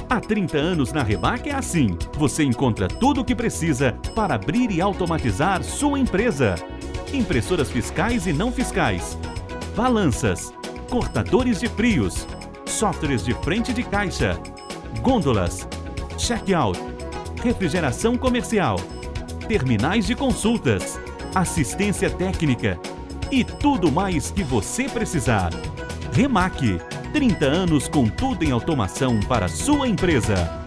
Há 30 anos na Remac é assim. Você encontra tudo o que precisa para abrir e automatizar sua empresa. Impressoras fiscais e não fiscais, balanças, cortadores de frios, softwares de frente de caixa, gôndolas, check-out, refrigeração comercial, terminais de consultas, assistência técnica e tudo mais que você precisar. Remac, 30 anos com tudo em automação para sua empresa.